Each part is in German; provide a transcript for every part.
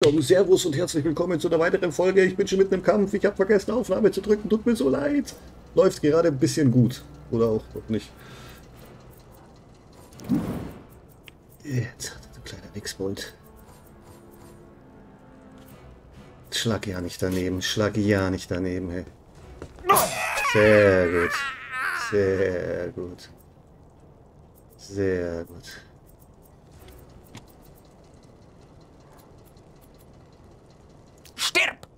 Morgen, Servus und herzlich willkommen zu einer weiteren Folge. Ich bin schon mitten im Kampf, ich habe vergessen Aufnahme zu drücken, tut mir so leid. Läuft gerade ein bisschen gut, oder auch nicht. Jetzt, du kleiner Wichsbold. Schlag ja nicht daneben, schlag ja nicht daneben, hey. Sehr gut, sehr gut, sehr gut. Stirb!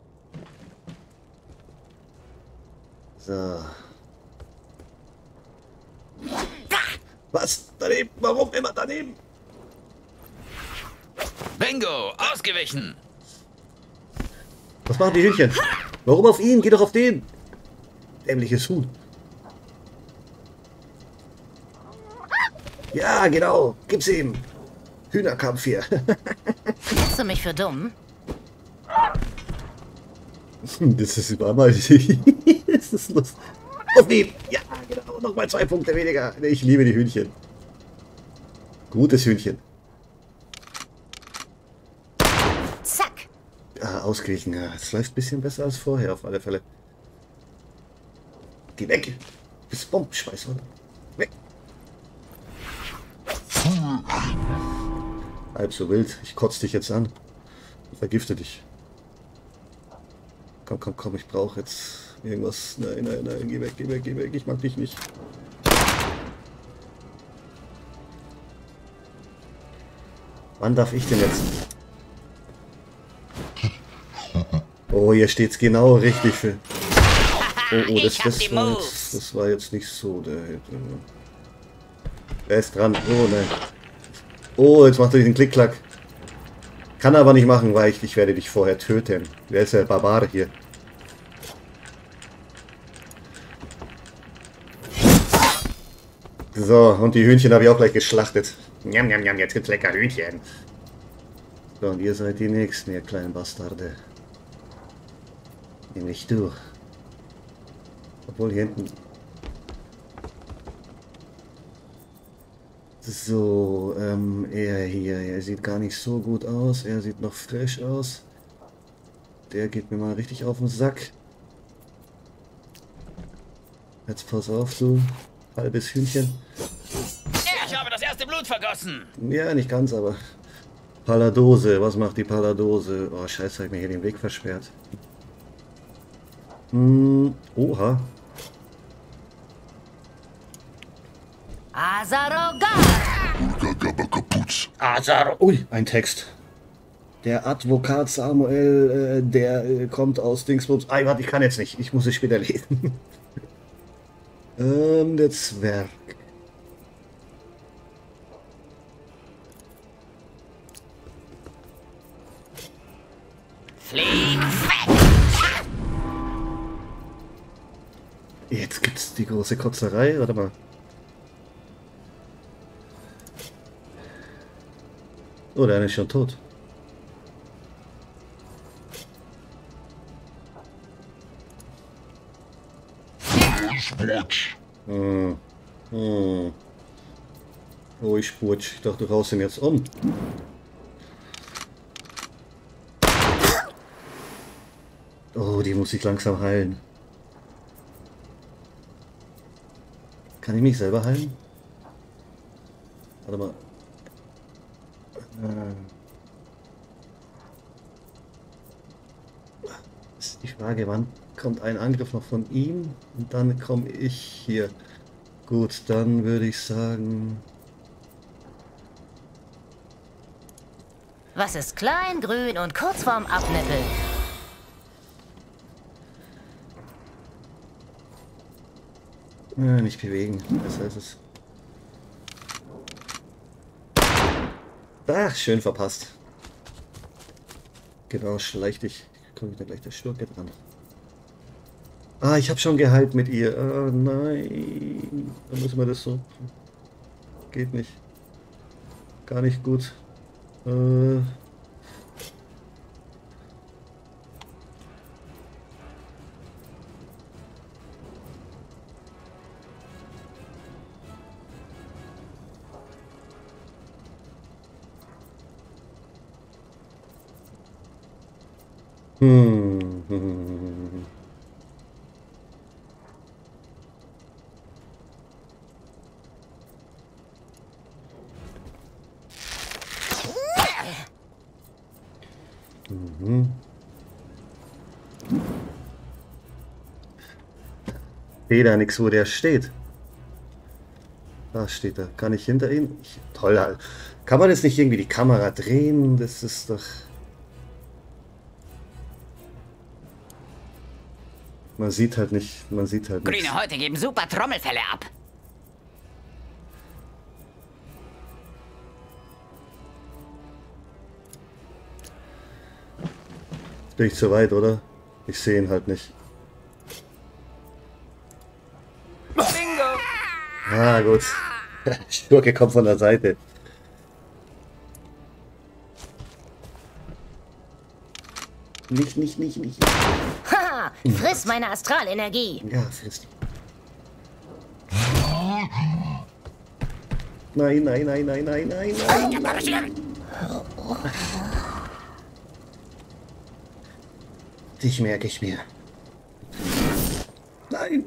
So. Was? Daneben? Warum immer daneben? Bingo! Ausgewichen! Was machen die Hühnchen? Warum auf ihn? Geh doch auf den! Dämliches Huhn. Ja, genau. Gib's ihm. Hühnerkampf hier. Hältst du mich für dumm? Das ist überall. Das ist lustig. Auf ihn! Ja, genau. Nochmal 2 Punkte weniger. Ich liebe die Hühnchen. Gutes Hühnchen. Zack! Ah, ausgewichen. Ja, es läuft ein bisschen besser als vorher, auf alle Fälle. Geh weg! Das Bombenschmeißer. Weg! Halb so wild. Ich kotze dich jetzt an. Und vergifte dich. Komm, komm, komm. Ich brauche jetzt irgendwas. Nein, nein, nein. Geh weg, geh weg, geh weg. Ich mag dich nicht. Wann darf ich denn jetzt? Oh, hier steht's genau richtig für. Oh, das war jetzt nicht so. Der ist dran. Oh, nein. Oh, jetzt macht er diesen Klick-Klack. Kann er aber nicht machen, weil ich werde dich vorher töten. Wer ist der Barbare hier? So, und die Hühnchen habe ich auch gleich geschlachtet. Njam, njam, njam, jetzt gibt's lecker Hühnchen. So, und ihr seid die Nächsten, ihr kleinen Bastarde. Nämlich du. Obwohl hier hinten... So, er hier, er sieht gar nicht so gut aus. Er sieht noch frisch aus. Der geht mir mal richtig auf den Sack. Jetzt pass auf, du halbes Hühnchen. Ich habe das erste Blut vergossen! Ja, nicht ganz, aber... Paladose, was macht die Paladose? Oh, scheiße, hab ich mir hier den Weg versperrt. Oha. Azarogar! Ui, ein Text. Der Advokat Samuel, der kommt aus Dingsbums. Ah, warte, ich kann jetzt nicht. Ich muss es später lesen. Der Zwerg. Flieg weg! Jetzt gibt's die große Kotzerei. Warte mal. Oh, der eine ist schon tot. Hm. Hm. Oh, ich spurch. Ich dachte, du raus ihn jetzt um. Oh, die muss ich langsam heilen. Kann ich mich selber heilen? Warte mal. Ist die Frage, wann kommt ein Angriff noch von ihm? Und dann komme ich hier. Gut, dann würde ich sagen... Was ist klein, grün und kurz vorm Abnippeln? Nicht bewegen, besser ist es. Ach, schön verpasst. Genau, schleich dich. Komme ich da gleich der Schurke dran. Ah, ich habe schon geheilt mit ihr. Ah, nein. Dann müssen wir das so. Geht nicht. Gar nicht gut. Hm. Mhm. Sehe da nichts, wo der steht. Da steht er. Kann ich hinter ihm? Toll. Kann man jetzt nicht irgendwie die Kamera drehen? Das ist doch... Man sieht halt nicht. Man sieht halt nichts. Grüne Häute geben super Trommelfälle ab. Bin ich zu weit, oder? Ich sehe ihn halt nicht. Bingo! Ah, gut. Schurke kommt von der Seite. Nicht. Haha, friss meine Astralenergie. Ja, frisst. Nein. Dich merke ich mir. Nein.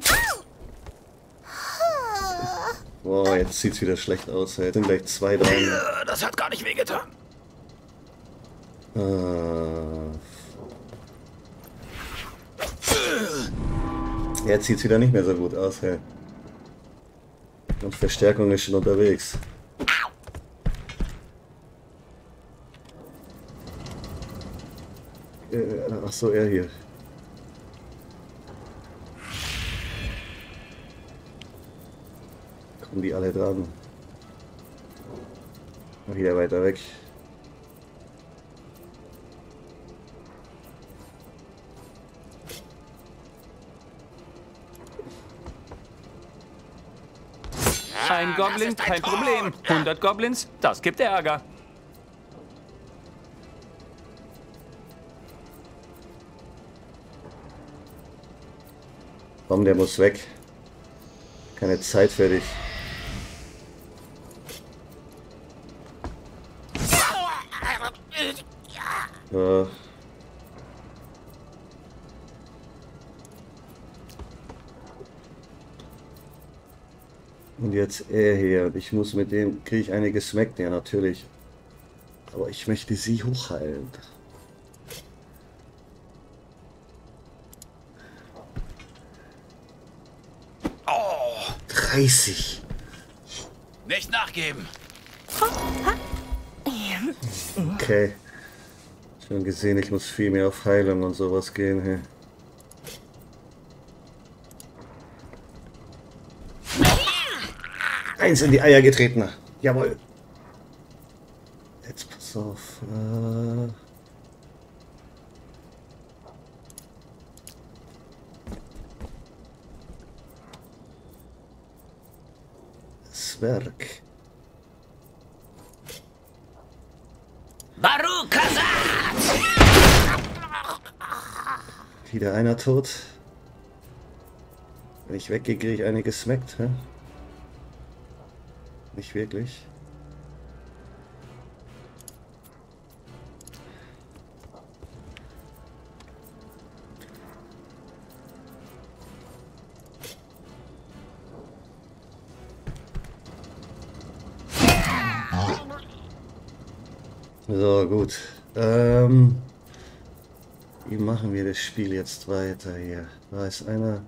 Boah, jetzt sieht's wieder schlecht aus. Jetzt sind gleich 2 dran. Das hat gar nicht wehgetan. Jetzt sieht's wieder nicht mehr so gut aus. Hey. Und Verstärkung ist schon unterwegs. Ach so, er hier. Kommen die alle dran? Wieder weiter weg. Ein Goblin, kein Problem. 100 Goblins, das gibt Ärger. Komm, der muss weg. Keine Zeit für dich. Ja. Und jetzt er hier. Und ich muss mit dem, kriege ich einige Smack, ja natürlich. Aber ich möchte sie hochheilen. Oh, 30. nicht nachgeben. Okay. Schon gesehen, ich muss viel mehr auf Heilung und sowas gehen. Hey. Eins in die Eier getreten. Jawohl. Jetzt pass auf. Zwerg. Barukazat! Wieder einer tot. Wenn ich weggehe, kriege ich einige gesmackt. Hä? Nicht wirklich. So, gut. Wie machen wir das Spiel jetzt weiter hier? Da ist einer.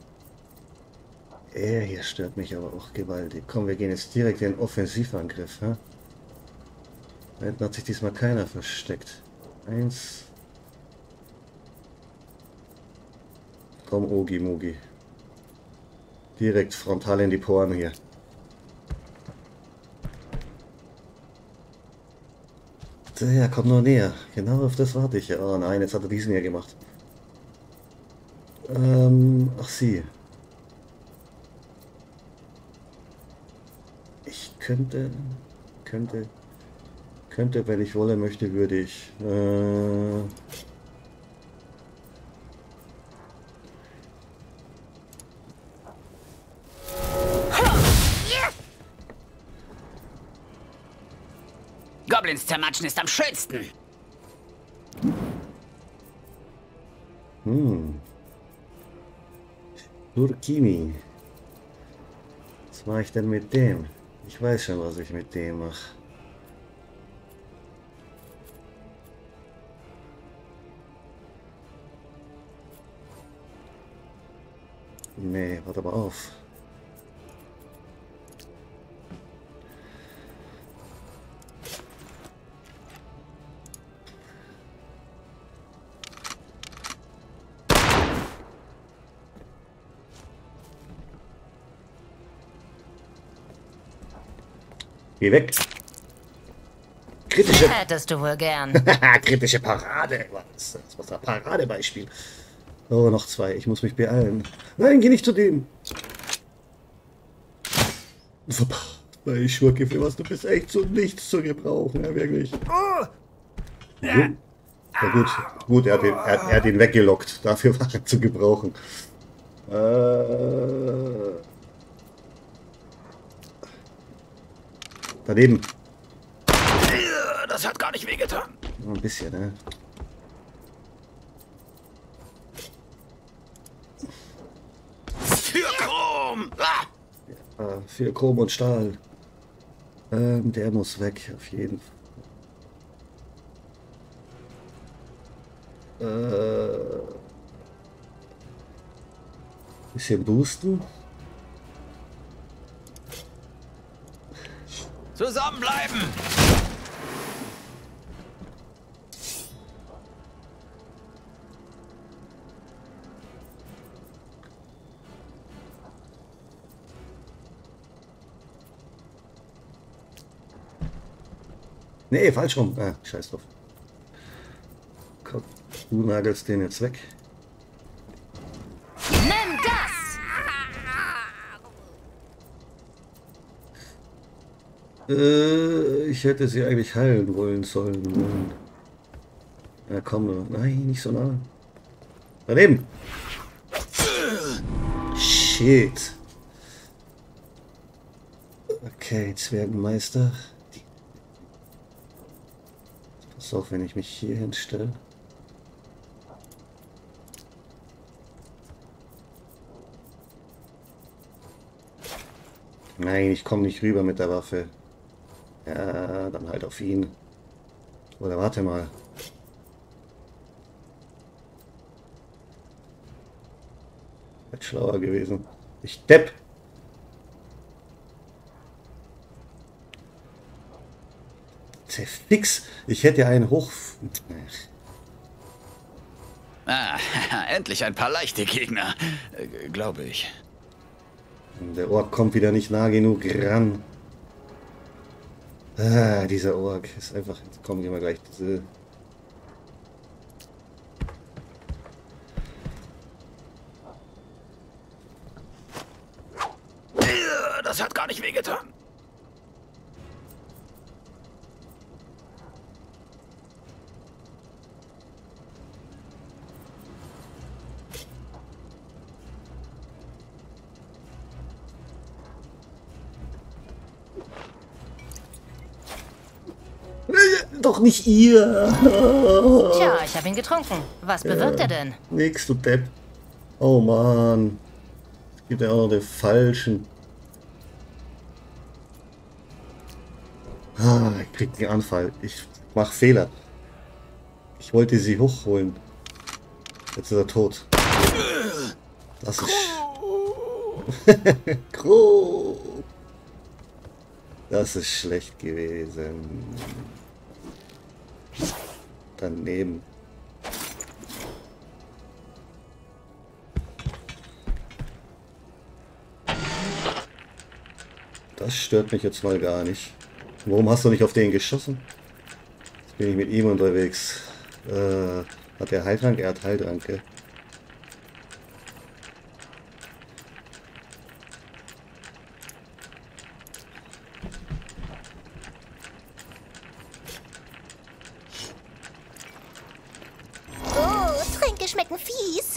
Er hier stört mich aber auch gewaltig. Komm, wir gehen jetzt direkt in den Offensivangriff. Ha? Da hinten hat sich diesmal keiner versteckt. 1. Komm, Ogi Mogi. Direkt frontal in die Poren hier. Ja, komm nur näher. Genau auf das warte ich ja. Oh nein, jetzt hat er diesen hier gemacht. Ach sie. Ich könnte, wenn ich wolle, möchte, würde ich. Goblins zermatschen ist am schönsten. Hm. Burkini. Was mache ich denn mit dem? Ich weiß schon, was ich mit dem mache. Nee, warte mal auf. Geh weg. Kritische. Hättest du wohl gern. Kritische Parade. Was? Das war ein Paradebeispiel. Oh, noch zwei. Ich muss mich beeilen. Nein, geh nicht zu dem. Verpasst. Bei Schurke, für was du bist echt so nichts zu gebrauchen. Ja, wirklich. Ja, gut. Gut, er hat ihn weggelockt. Dafür war er zu gebrauchen. Daneben. Das hat gar nicht wehgetan. Ein bisschen, ne? Für Chrom! Für Chrom und Stahl. Der muss weg, auf jeden Fall. Bisschen boosten. Zusammenbleiben! Nee, falsch rum. Ah, scheiß drauf. Komm, du nagelst den jetzt weg. Nimm das! Ich hätte sie eigentlich heilen wollen sollen. Ja, komm, nein, nicht so nah. Daneben. Shit. Okay, Zwergenmeister. Pass auf, wenn ich mich hier hinstelle. Nein, ich komme nicht rüber mit der Waffe. Ja, dann halt auf ihn. Oder warte mal. Wäre schlauer gewesen. Ich Depp! Fix! Ich hätte einen hoch... Endlich ein paar leichte Gegner, glaube ich. Der Ork kommt wieder nicht nah genug ran. Ah, dieser Ork ist einfach... Jetzt kommen immer gleich diese... Das hat gar nicht wehgetan. Doch nicht ihr! Tja, ich habe ihn getrunken. Was bewirkt er denn? Nix, du Depp. Oh Mann. Es gibt ja auch noch den falschen. Ah, ich krieg den Anfall. Ich mach Fehler. Ich wollte sie hochholen. Jetzt ist er tot. Das ist... Grob. Das ist schlecht gewesen. Daneben. Das stört mich jetzt mal gar nicht. Warum hast du nicht auf den geschossen? Jetzt bin ich mit ihm unterwegs. Hat er Heiltrank? Er hat Heiltrank, gell? Oh, Tränke schmecken fies.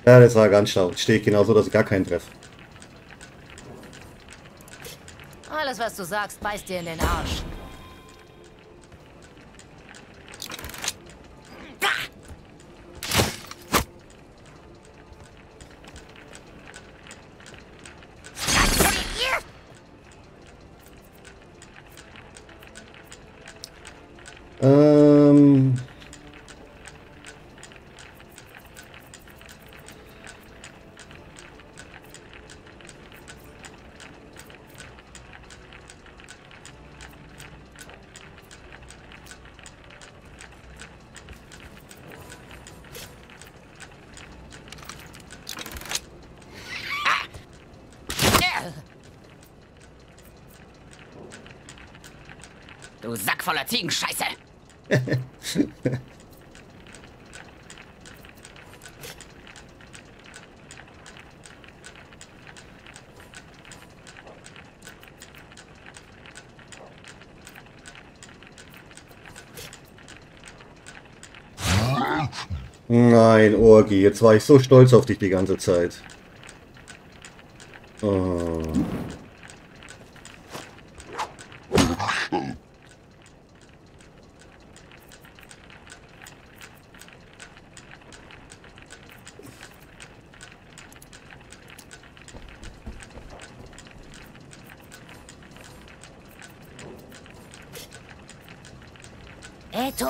Ja, das war ganz schlau. Jetzt stehe ich genauso, dass ich gar keinen treffe. Alles, was du sagst, beißt dir in den Arsch. Ähm... Du Sack voller Ziegenscheiße. Nein, Orgi, jetzt war ich so stolz auf dich die ganze Zeit. Oh. Eto,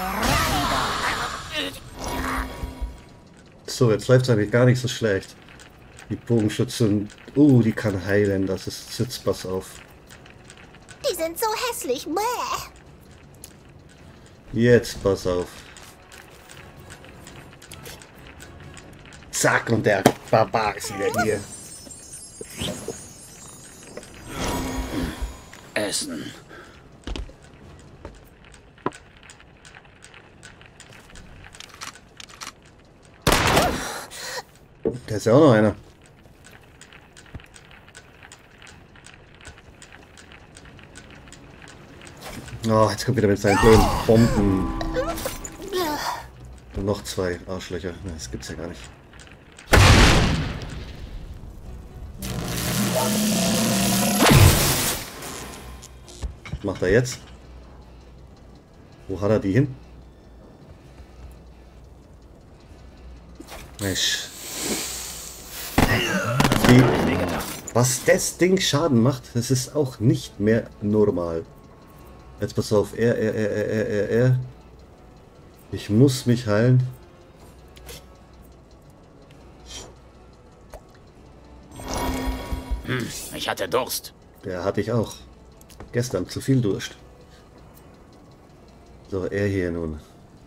So, jetzt läuft es eigentlich gar nicht so schlecht. Die Bogenschützin, die kann heilen, das ist Sitz, pass auf. Die sind so hässlich. Bäh. Jetzt pass auf. Zack, und der Barbar ist wieder hier. Essen. Da ist ja auch noch einer. Oh, jetzt kommt wieder mit seinen blöden Bomben. Und noch zwei Arschlöcher. Das gibt's ja gar nicht. Was macht er jetzt? Wo hat er die hin? Mensch. Was das Ding Schaden macht, das ist auch nicht mehr normal. Jetzt pass auf, er. Ich muss mich heilen. Ich hatte Durst. Der hatte ich auch. Gestern zu viel Durst. So, er hier nun.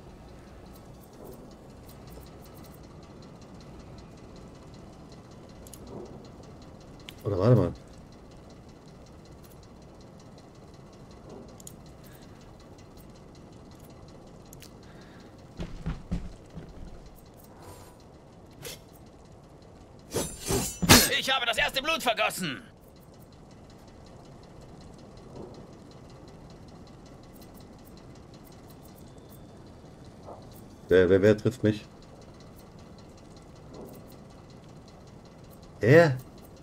Oder warte mal. Ich habe das erste Blut vergossen. Wer trifft mich? Er?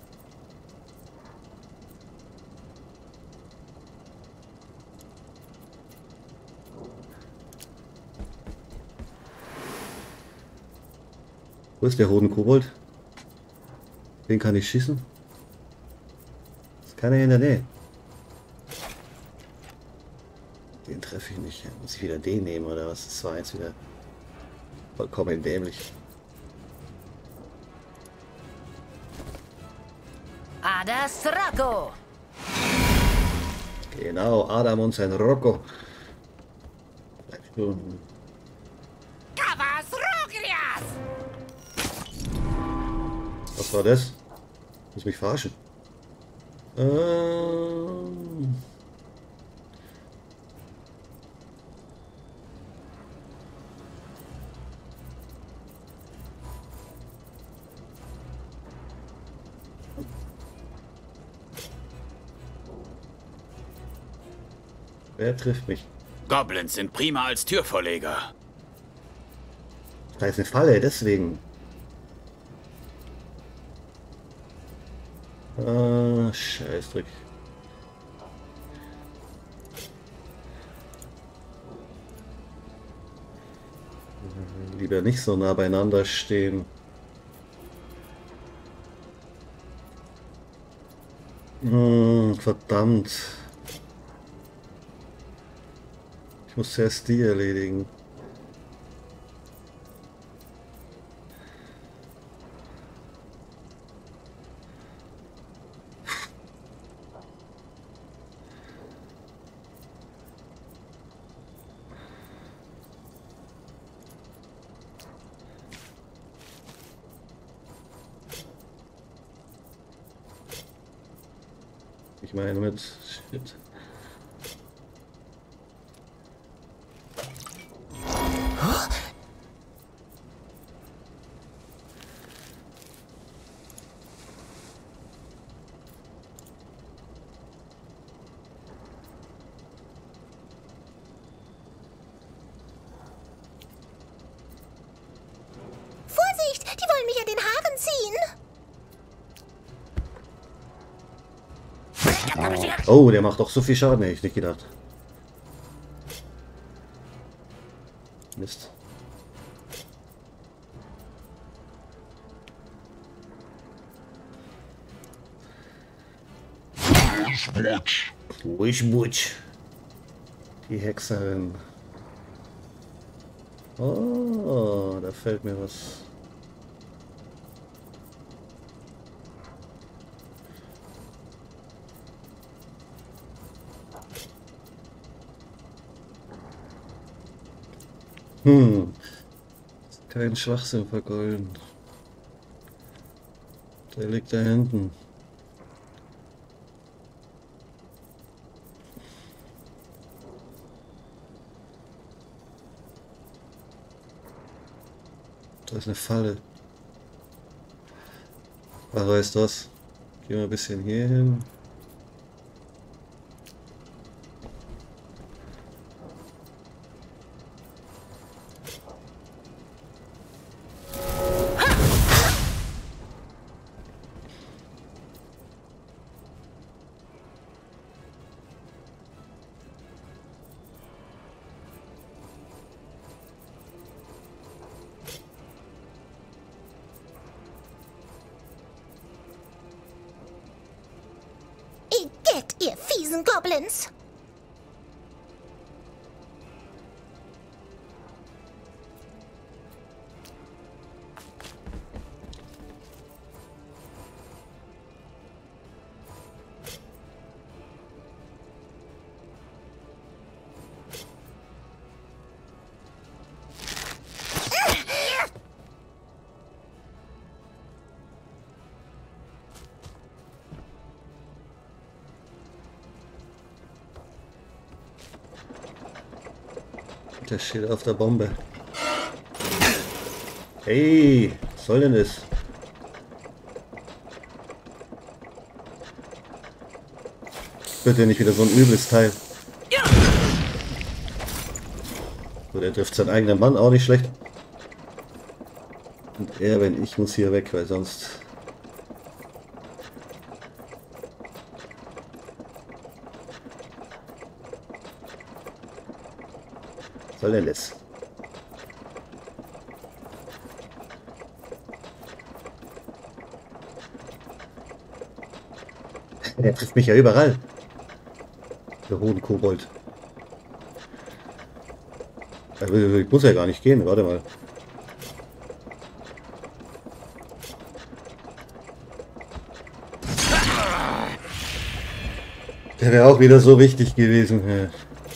Wo ist der Hodenkobold? Den kann ich schießen. Ist keiner hier in der Nähe. Den treffe ich nicht. Muss ich wieder den nehmen oder was? Das war jetzt wieder vollkommen dämlich. Adas Rocco. Genau, Adam und sein Rocco. Kavas Rogrias. Was war das? Muss mich verarschen. Wer trifft mich? Goblins sind prima als Türvorleger. Da ist eine Falle, deswegen. Ah, Scheißdreck. Lieber nicht so nah beieinander stehen. Verdammt. Ich muss zuerst die erledigen. Ich meine mit Shit. Vorsicht, die wollen mich an den Haaren ziehen. Oh, der macht doch so viel Schaden, hätte ich nicht gedacht. Mist. Wutsch. Die Hexerin. Oh, da fällt mir was. Kein Schwachsinn vergolden. Der liegt da hinten. Da ist eine Falle. Ach, weißt du was? Gehen wir ein bisschen hier hin. Igitt, ihr fiesen Goblins. Der steht auf der Bombe. Hey, was soll denn das? Bitte nicht wieder so ein übles Teil. So, der trifft seinen eigenen Mann auch nicht schlecht. Und er, wenn ich, muss hier weg, weil sonst... Was soll denn das? Der trifft mich ja überall. Der Hodenkobold. Ich muss ja gar nicht gehen, warte mal. Der wäre auch wieder so wichtig gewesen. Ja.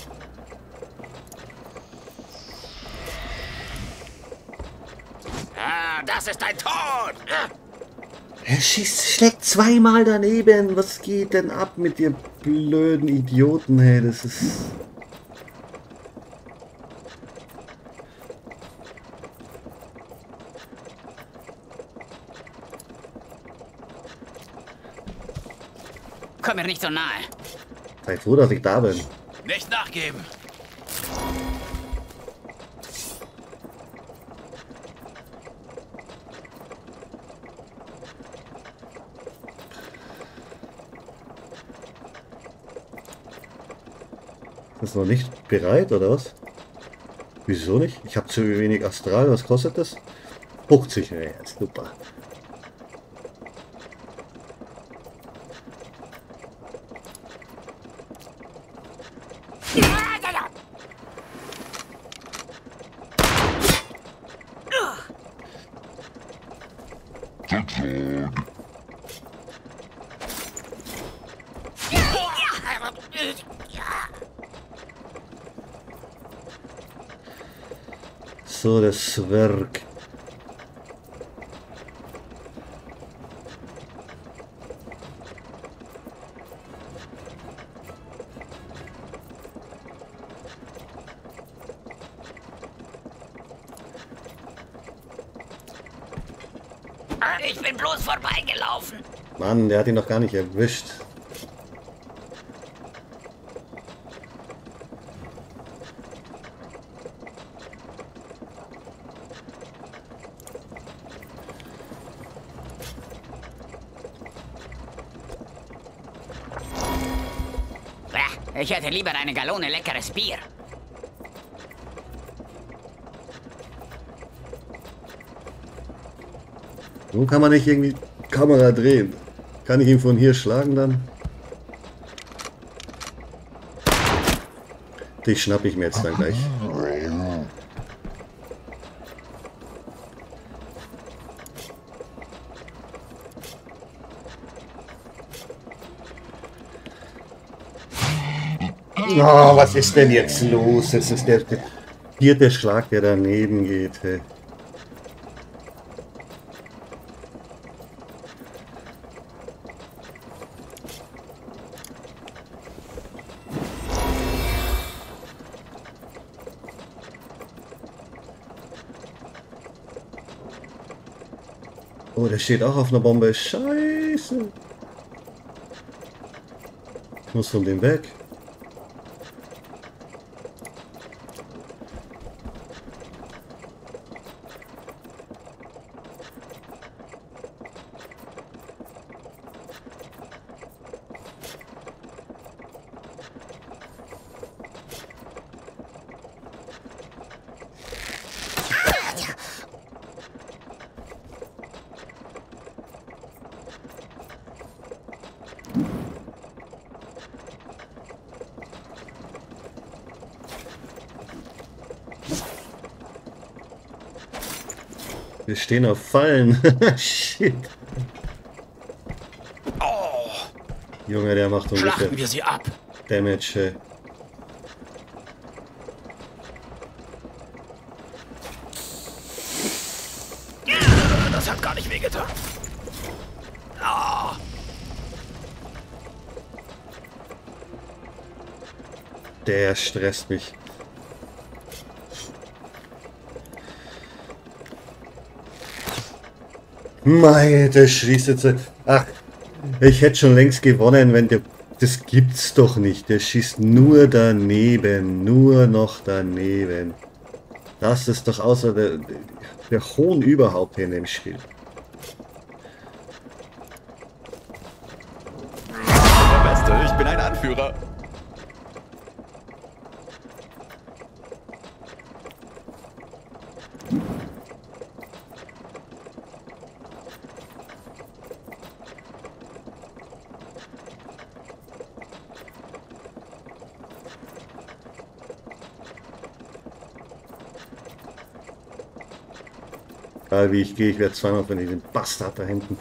Das ist dein Tod! Er schlägt zweimal daneben. Was geht denn ab mit dir blöden Idioten, hey? Das ist... Komm mir nicht so nahe. Sei froh, dass ich da bin. Nicht nachgeben. Ist noch nicht bereit, oder was? Wieso nicht? Ich habe zu wenig Astral. Was kostet das? 50. Ja, super. So, der Zwerg. Ich bin bloß vorbeigelaufen. Mann, der hat ihn noch gar nicht erwischt. Ich hätte lieber eine Gallone leckeres Bier. Nun kann man nicht irgendwie Kamera drehen. Kann ich ihn von hier schlagen dann? Dich schnapp ich mir jetzt dann gleich. Oh, was ist denn jetzt los? Jetzt ist der 4. Schlag, der daneben geht. Hey. Oh, der steht auch auf einer Bombe. Scheiße. Ich muss von dem weg. Wir stehen auf Fallen. Shit. Oh, Junge, der macht ungefähr schlachten wir sie ab. Damage. Das hat gar nicht wehgetan. Oh. Der stresst mich. Mei, der schießt jetzt. Ach, ich hätte schon längst gewonnen, wenn der. Das gibt's doch nicht. Der schießt nur daneben. Nur noch daneben. Das ist doch außer der Hohn überhaupt in dem Spiel. Der Beste, ich bin ein Anführer. Egal wie ich gehe, ich werde zweimal von diesem Bastard da hinten.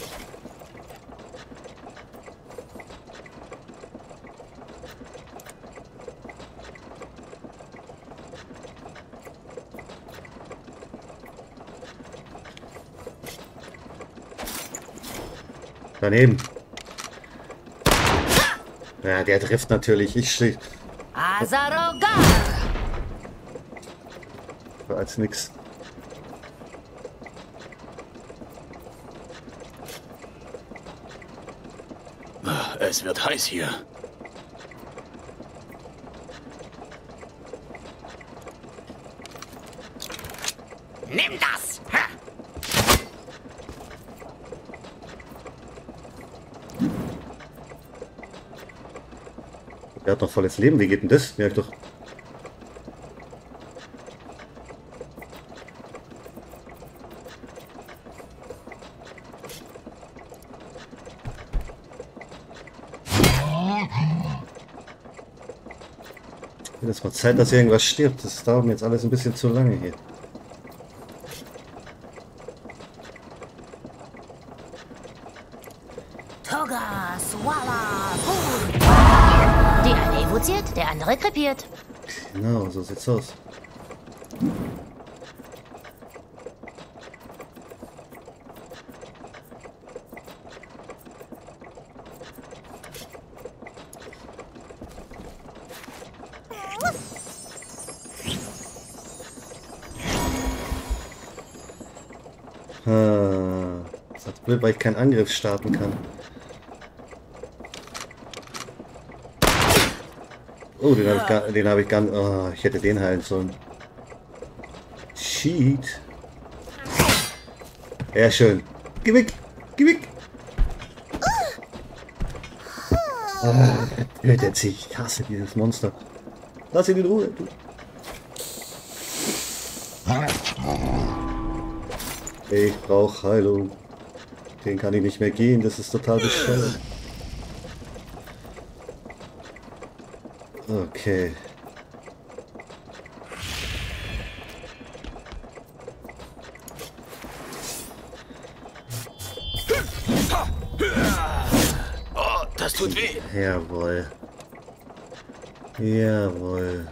Daneben. Ja, der trifft natürlich. Ich stehe Azarogar! als nix. Es wird heiß hier. Nimm das! Ha! Der hat noch volles Leben. Wie geht denn das? Ja, ich doch. Es wird Zeit, dass irgendwas stirbt. Das dauert mir jetzt alles ein bisschen zu lange hier. Toga, Swala, Boom. Die eine evoziert, der andere krepiert. Genau, so sieht's aus. Das ist blöd, weil ich keinen Angriff starten kann. Oh, den habe ich gar nicht. Oh, ich hätte den heilen sollen. Cheat. Ja, schön. Geh weg! Geh weg! Tötet sich. Ich hasse dieses Monster. Lass ihn in Ruhe. Du. Ich brauche Heilung. Den kann ich nicht mehr gehen. Das ist total bescheuert. Okay. Oh, das tut weh. Jawohl. Jawohl.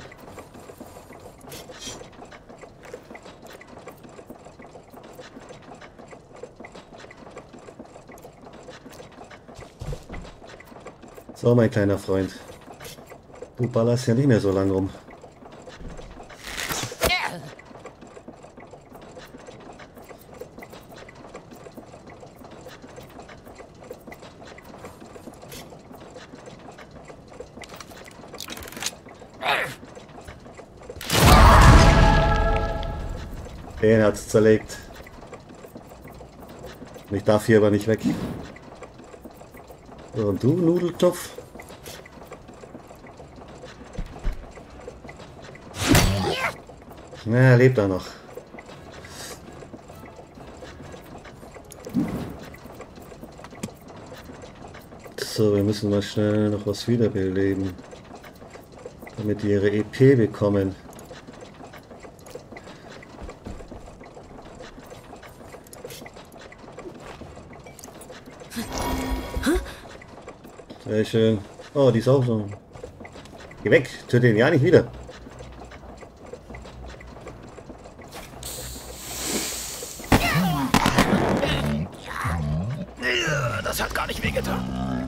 So, mein kleiner Freund. Du ballerst ja nicht mehr so lang rum. Den hat's zerlegt. Ich darf hier aber nicht weg. So, und du, Nudeltopf? Na, er lebt da noch. So, wir müssen mal schnell noch was wiederbeleben, damit die ihre EP bekommen. Sehr schön. Oh, die ist auch so. Geh weg, töte ihn ja nicht wieder. Das hat gar nicht wehgetan.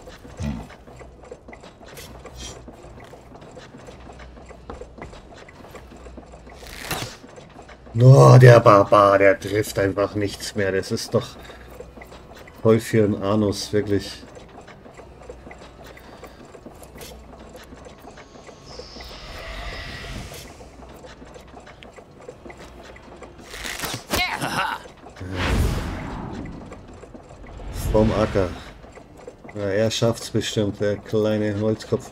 Oh, der Barbar, der trifft einfach nichts mehr. Das ist doch voll für einen Anus, wirklich. Vom Acker. Ja, er schafft's bestimmt, der kleine Holzkopf.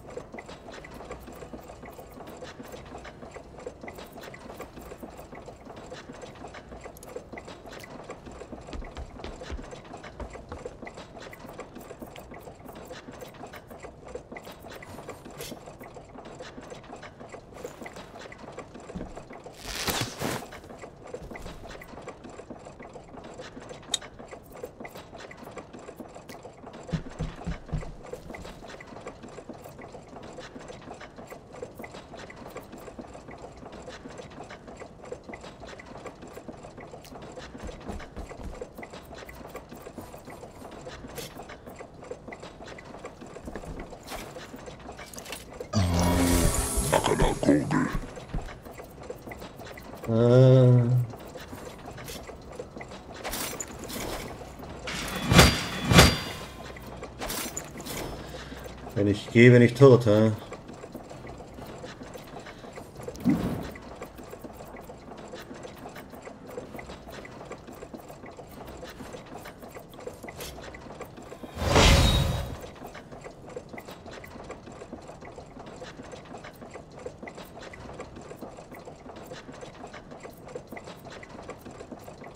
Wenn ich gehe, bin ich tot, ha?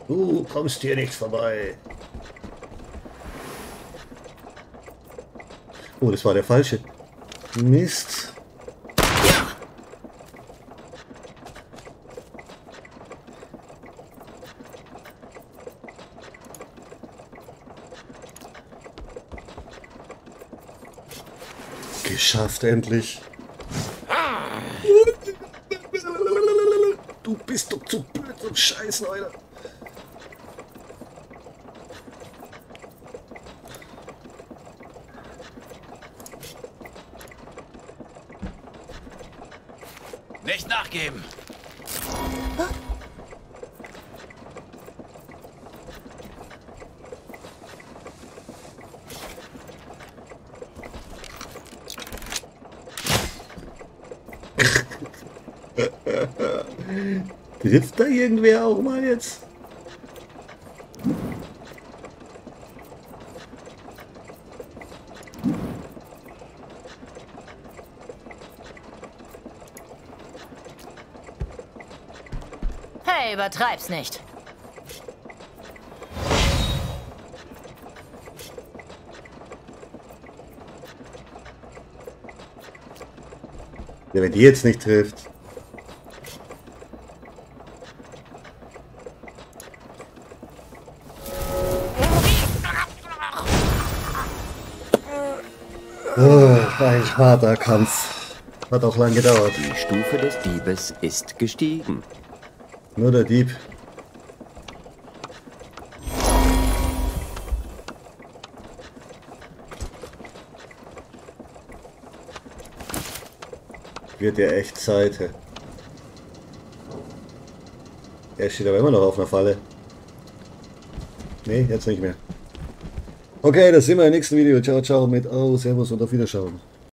Du kommst hier nicht vorbei. Oh, das war der falsche. Mist. Geschafft, endlich. Du bist doch zu blöd zum Scheißen, Alter. Nicht nachgeben. Trifft da irgendwer auch mal jetzt? Hey, übertreib's nicht. Ja, wenn die jetzt nicht trifft. Oh, ein harter Kampf. Hat auch lang gedauert. Die Stufe des Diebes ist gestiegen. Nur der Dieb. Wird ja echt Zeit. Er steht aber immer noch auf einer Falle. Nee, jetzt nicht mehr. Okay, das sehen wir im nächsten Video. Ciao, ciao mit Servus und auf Wiederschauen.